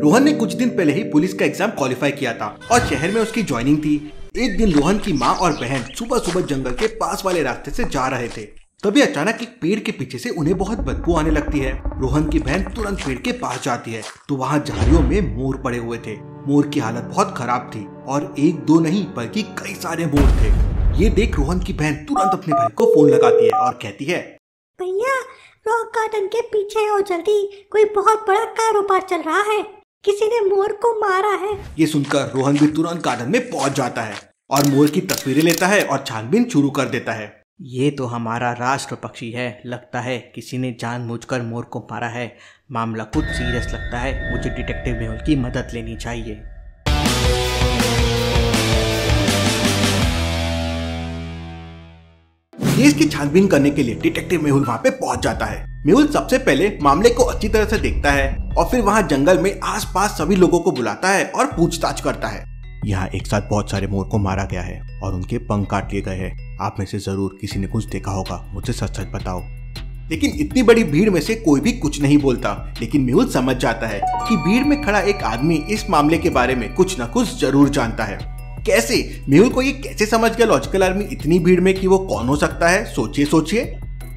रोहन ने कुछ दिन पहले ही पुलिस का एग्जाम क्वालिफाई किया था और शहर में उसकी ज्वाइनिंग थी। एक दिन रोहन की माँ और बहन सुबह सुबह जंगल के पास वाले रास्ते से जा रहे थे। तभी अचानक एक पेड़ के पीछे से उन्हें बहुत बदबू आने लगती है। रोहन की बहन तुरंत पेड़ के पास जाती है तो वहाँ झाड़ियों में मोर पड़े हुए थे। मोर की हालत बहुत खराब थी और एक दो नहीं बल्कि कई सारे मोर थे। ये देख रोहन की बहन तुरंत अपने भाई को फोन लगाती है और कहती है, भैया रॉक गार्डन के पीछे आओ जल्दी, कोई बहुत बड़ा कारोबार चल रहा है, किसी ने मोर को मारा है। ये सुनकर रोहन भी तुरंत गार्डन में पहुंच जाता है और मोर की तस्वीरें लेता है और छानबीन शुरू कर देता है। ये तो हमारा राष्ट्र पक्षी है, लगता है किसी ने जानबूझकर मोर को मारा है। मामला कुछ सीरियस लगता है, मुझे डिटेक्टिव मेहुल की मदद लेनी चाहिए। केस की छानबीन करने के लिए डिटेक्टिव मेहुल वहाँ पे पहुंच जाता है। मेहुल सबसे पहले मामले को अच्छी तरह से देखता है और फिर वहाँ जंगल में आसपास सभी लोगों को बुलाता है और पूछताछ करता है। यहाँ एक साथ बहुत सारे मोर को मारा गया है और उनके पंख काट लिए गए हैं। आप में से जरूर किसी ने कुछ देखा होगा, मुझे सच सच बताओ। लेकिन इतनी बड़ी भीड़ में से कोई भी कुछ नहीं बोलता। लेकिन मेहुल समझ जाता है कि भीड़ में खड़ा एक आदमी इस मामले के बारे में कुछ न कुछ जरूर जानता है। कैसे? मेहुल को ये कैसे समझ गया लॉजिकल आर्मी इतनी भीड़ में कि वो कौन हो सकता है? सोचिए सोचिए।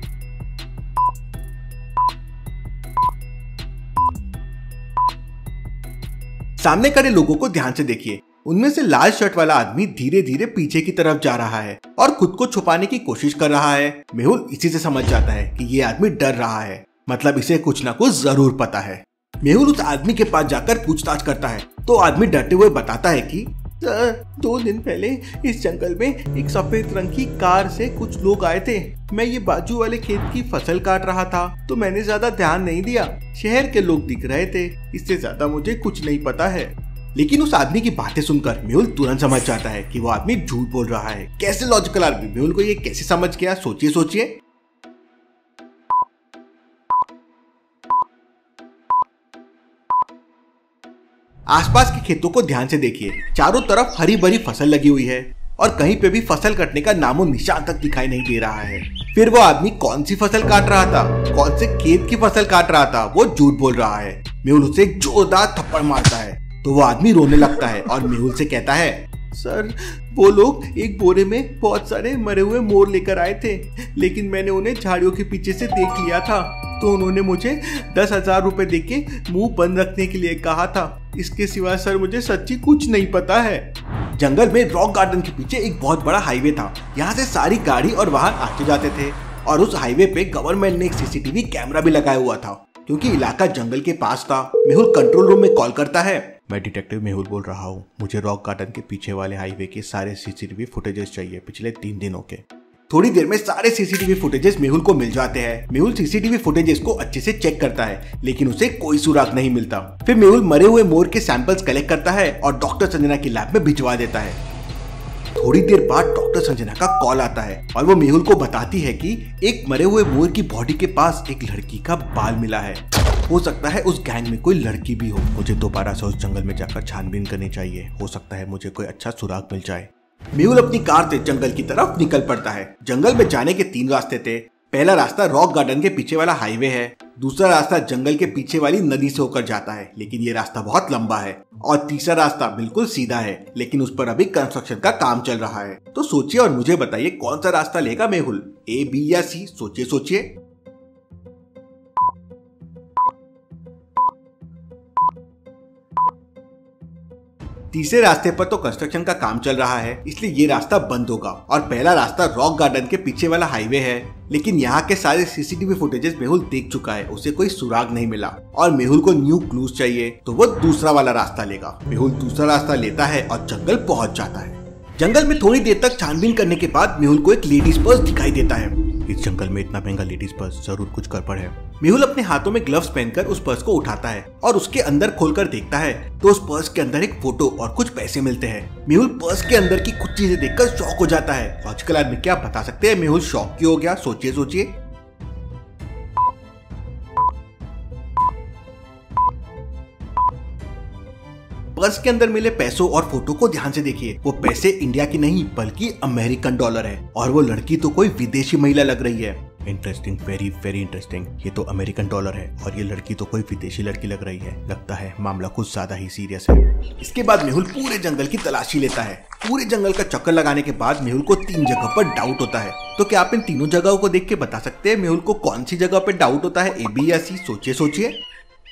सामने खड़े लोगों को ध्यान से देखिए। उनमें से लाल शर्ट वाला आदमी धीरे धीरे पीछे की तरफ जा रहा है और खुद को छुपाने की कोशिश कर रहा है। मेहुल इसी से समझ जाता है कि ये आदमी डर रहा है, मतलब इसे कुछ ना कुछ जरूर पता है। मेहुल उस आदमी के पास जाकर पूछताछ करता है तो आदमी डरते हुए बताता है कि सर, 2 दिन पहले इस जंगल में एक सफेद रंग की कार से कुछ लोग आए थे। मैं ये बाजू वाले खेत की फसल काट रहा था तो मैंने ज्यादा ध्यान नहीं दिया। शहर के लोग दिख रहे थे, इससे ज्यादा मुझे कुछ नहीं पता है। लेकिन उस आदमी की बातें सुनकर मेहुल तुरंत समझ जाता है कि वो आदमी झूठ बोल रहा है। कैसे लॉजिकल आदमी मेहुल को ये कैसे समझ गया? सोचिए सोचिए। आसपास के खेतों को ध्यान से देखिए। चारों तरफ हरी भरी फसल लगी हुई है और कहीं पे भी फसल कटने का नामो निशान तक दिखाई नहीं दे रहा है। फिर वो आदमी कौन सी फसल काट रहा था, कौन से खेत की फसल काट रहा था, वो झूठ बोल रहा है। मेहुल उसे एक जोरदार थप्पड़ मारता है तो वो आदमी रोने लगता है और मेहुल से कहता है, सर वो लोग एक बोरे में बहुत सारे मरे हुए मोर लेकर आए थे, लेकिन मैंने उन्हें झाड़ियों के पीछे से देख लिया था तो उन्होंने मुझे 10,000 रुपए देके मुंह बंद रखने के लिए कहा था। इसके सिवा सर मुझे सच्ची कुछ नहीं पता है। जंगल में रॉक गार्डन के पीछे एक बहुत बड़ा हाईवे था। यहाँ से सारी गाड़ी और वाहन आते जाते थे और उस हाईवे पे गवर्नमेंट ने एक सीसीटीवी कैमरा भी लगाया हुआ था क्योंकि इलाका जंगल के पास था। मेहुल कंट्रोल रूम में कॉल करता है, मैं डिटेक्टिव मेहुल बोल रहा हूँ, मुझे रॉक गार्डन के पीछे वाले हाईवे के सारे सीसीटीवी फुटेजेस चाहिए पिछले 3 दिनों के। थोड़ी देर में सारे सीसीटीवी फुटेजेस मेहुल को मिल जाते हैं। मेहुल सीसीटीवी फुटेजेस को अच्छे से चेक करता है लेकिन उसे कोई सुराग नहीं मिलता। फिर मेहुल मरे हुए मोर के सैंपल्स कलेक्ट करता है और डॉक्टर संजना की लैब में भिजवा देता है। थोड़ी देर बाद डॉक्टर संजना का कॉल आता है और वो मेहुल को बताती है कि एक मरे हुए मोर की बॉडी के पास एक लड़की का बाल मिला है। हो सकता है उस गैंग में कोई लड़की भी हो। मुझे दोबारा से उस जंगल में जाकर छानबीन करनी चाहिए, हो सकता है मुझे कोई अच्छा सुराग मिल जाए। मेहुल अपनी कार से जंगल की तरफ निकल पड़ता है। जंगल में जाने के 3 रास्ते थे। पहला रास्ता रॉक गार्डन के पीछे वाला हाईवे है, दूसरा रास्ता जंगल के पीछे वाली नदी से होकर जाता है लेकिन ये रास्ता बहुत लंबा है, और तीसरा रास्ता बिल्कुल सीधा है लेकिन उस पर अभी कंस्ट्रक्शन का काम चल रहा है। तो सोचिए और मुझे बताइए कौन सा रास्ता लेगा मेहुल, A, B या C? सोचिए सोचिए। तीसरे रास्ते पर तो कंस्ट्रक्शन का काम चल रहा है इसलिए ये रास्ता बंद होगा, और पहला रास्ता रॉक गार्डन के पीछे वाला हाईवे है। लेकिन यहाँ के सारे सीसीटीवी फुटेजेस मेहुल देख चुका है, उसे कोई सुराग नहीं मिला और मेहुल को न्यू क्लूज चाहिए तो वो दूसरा वाला रास्ता लेगा। मेहुल दूसरा रास्ता लेता है और जंगल पहुंच जाता है। जंगल में थोड़ी देर तक छानबीन करने के बाद मेहुल को एक लेडीज पर्स दिखाई देता है। इस जंगल में इतना महंगा लेडीज पर्स, जरूर कुछ गड़बड़ है। मेहुल अपने हाथों में ग्लव्स पहनकर उस पर्स को उठाता है और उसके अंदर खोलकर देखता है तो उस पर्स के अंदर एक फोटो और कुछ पैसे मिलते हैं। मेहुल पर्स के अंदर की कुछ चीजें देखकर शॉक हो जाता है। लॉजिकल आदमी क्या बता सकते हैं मेहुल शॉक क्यों हो गया? सोचिए सोचिए। पर्स के अंदर मिले पैसों और फोटो को ध्यान से देखिए। वो पैसे इंडिया की नहीं बल्कि अमेरिकन डॉलर है और वो लड़की तो कोई विदेशी महिला लग रही है। Interesting, very very interesting. ये तो अमेरिकन डॉलर है और ये लड़की तो कोई विदेशी लड़की लग रही है। लगता है मामला कुछ ज्यादा ही सीरियस है। इसके बाद मेहुल पूरे जंगल की तलाशी लेता है। पूरे जंगल का चक्कर लगाने के बाद मेहुल को 3 जगह पर डाउट होता है। तो क्या आप इन तीनों जगहों को देख के बता सकते हैं मेहुल को कौन सी जगह पर डाउट होता है, ए, बी या सी? सोचिए सोचिए।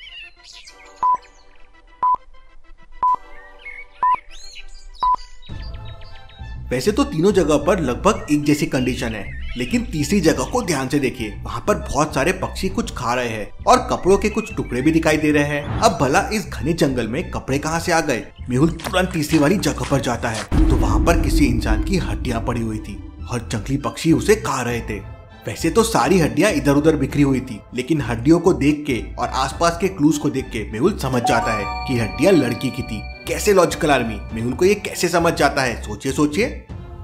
वैसे तो तीनों जगह पर लगभग एक जैसी कंडीशन है, लेकिन तीसरी जगह को ध्यान से देखिए। वहाँ पर बहुत सारे पक्षी कुछ खा रहे हैं और कपड़ों के कुछ टुकड़े भी दिखाई दे रहे हैं। अब भला इस घने जंगल में कपड़े कहाँ से आ गए? मेहुल तुरंत तीसरी वाली जगह पर जाता है तो वहाँ पर किसी इंसान की हड्डियाँ पड़ी हुई थी और जंगली पक्षी उसे खा रहे थे। वैसे तो सारी हड्डियां इधर उधर बिखरी हुई थी, लेकिन हड्डियों को देख के और आसपास के क्लूज को देख के मेहुल समझ जाता है कि हड्डियां लड़की की थी। कैसे लॉजिकल आर्मी, मेहुल को ये कैसे समझ जाता है? सोचिए सोचिए।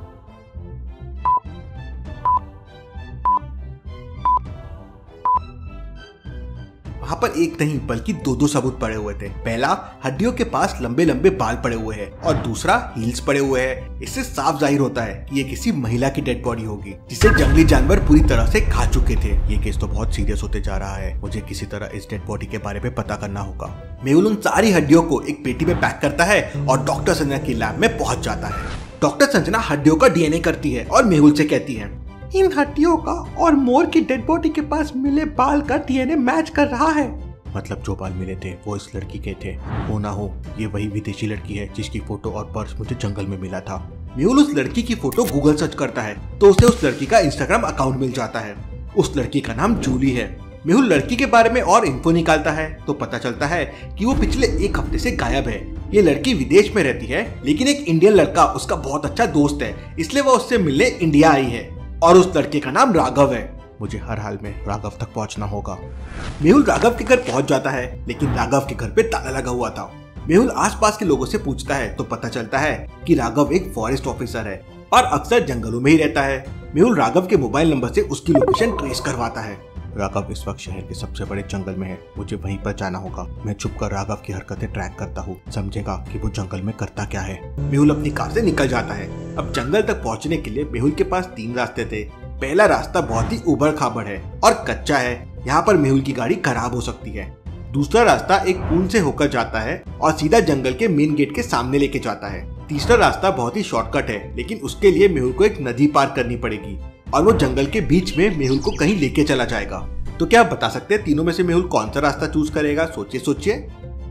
वहाँ पर एक नहीं बल्कि दो सबूत पड़े हुए थे। पहला, हड्डियों के पास लंबे लंबे बाल पड़े हुए हैं और दूसरा, हील्स पड़े हुए हैं। इससे साफ जाहिर होता है कि ये किसी महिला की डेड बॉडी होगी जिसे जंगली जानवर पूरी तरह से खा चुके थे। ये केस तो बहुत सीरियस होते जा रहा है। मुझे किसी तरह इस डेड बॉडी के बारे में पता करना होगा। मेहुल उन सारी हड्डियों को एक पेटी में पैक करता है और डॉक्टर संजना की लैब में पहुंच जाता है। डॉक्टर संजना हड्डियों का डीएनए करती है और मेहुल से कहती है, इन हड्डियों का और मोर की डेड बॉडी के पास मिले बाल का डीएनए मैच कर रहा है। मतलब जो बाल मिले थे वो इस लड़की के थे। हो ना हो ये वही विदेशी लड़की है जिसकी फोटो और पर्स मुझे जंगल में मिला था। मेहुल उस लड़की की फोटो गूगल सर्च करता है तो उसे उस लड़की का इंस्टाग्राम अकाउंट मिल जाता है। उस लड़की का नाम जूली है। मेहुल लड़की के बारे में और इन्फो निकालता है तो पता चलता है कि वो पिछले 1 हफ्ते से गायब है। ये लड़की विदेश में रहती है, लेकिन एक इंडियन लड़का उसका बहुत अच्छा दोस्त है, इसलिए वो उससे मिलने इंडिया आई है और उस लड़के का नाम राघव है। मुझे हर हाल में राघव तक पहुंचना होगा। मेहुल राघव के घर पहुंच जाता है, लेकिन राघव के घर पे ताला लगा हुआ था। मेहुल आसपास के लोगों से पूछता है तो पता चलता है कि राघव एक फॉरेस्ट ऑफिसर है और अक्सर जंगलों में ही रहता है। मेहुल राघव के मोबाइल नंबर से उसकी लोकेशन ट्रेस करवाता है। राघव इस वक्त शहर के सबसे बड़े जंगल में है, मुझे वहीं पर जाना होगा। मैं छुपकर राघव की हरकतें ट्रैक करता हूँ, समझेगा कि वो जंगल में करता क्या है। मेहुल अपनी कार से निकल जाता है। अब जंगल तक पहुँचने के लिए मेहुल के पास 3 रास्ते थे। पहला रास्ता बहुत ही उबड़ खाबड़ है और कच्चा है, यहाँ पर मेहुल की गाड़ी खराब हो सकती है। दूसरा रास्ता एक पुल से होकर जाता है और सीधा जंगल के मेन गेट के सामने लेके जाता है। तीसरा रास्ता बहुत ही शॉर्टकट है, लेकिन उसके लिए मेहुल को एक नदी पार करनी पड़ेगी और वो जंगल के बीच में मेहुल को कहीं लेके चला जाएगा। तो क्या आप बता सकते हैं तीनों में से मेहुल कौन सा रास्ता चूज करेगा? सोचिए सोचिए।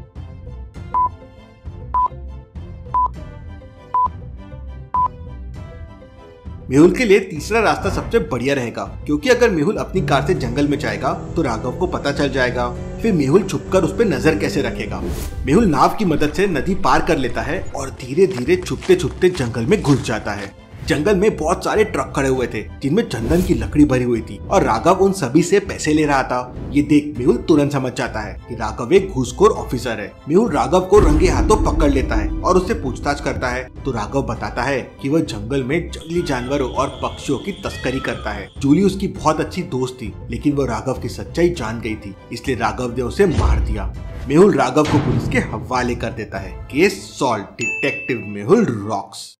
मेहुल के लिए तीसरा रास्ता सबसे बढ़िया रहेगा, क्योंकि अगर मेहुल अपनी कार से जंगल में जाएगा तो राघव को पता चल जाएगा। फिर मेहुल छुपकर उस पर नजर कैसे रखेगा? मेहुल नाव की मदद से नदी पार कर लेता है और धीरे धीरे छुपते छुपते जंगल में घुस जाता है। जंगल में बहुत सारे ट्रक खड़े हुए थे जिनमें चंदन की लकड़ी भरी हुई थी और राघव उन सभी से पैसे ले रहा था। ये देख मेहुल तुरंत समझ जाता है कि राघव एक घूसखोर ऑफिसर है। मेहुल राघव को रंगे हाथों पकड़ लेता है और उससे पूछताछ करता है तो राघव बताता है कि वह जंगल में जंगली जानवरों और पक्षियों की तस्करी करता है। जूली उसकी बहुत अच्छी दोस्त थी, लेकिन वो राघव की सच्चाई जान गई थी, इसलिए राघव ने उसे मार दिया। मेहुल राघव को पुलिस के हवाले कर देता है। Case solve, detective Mehul rocks.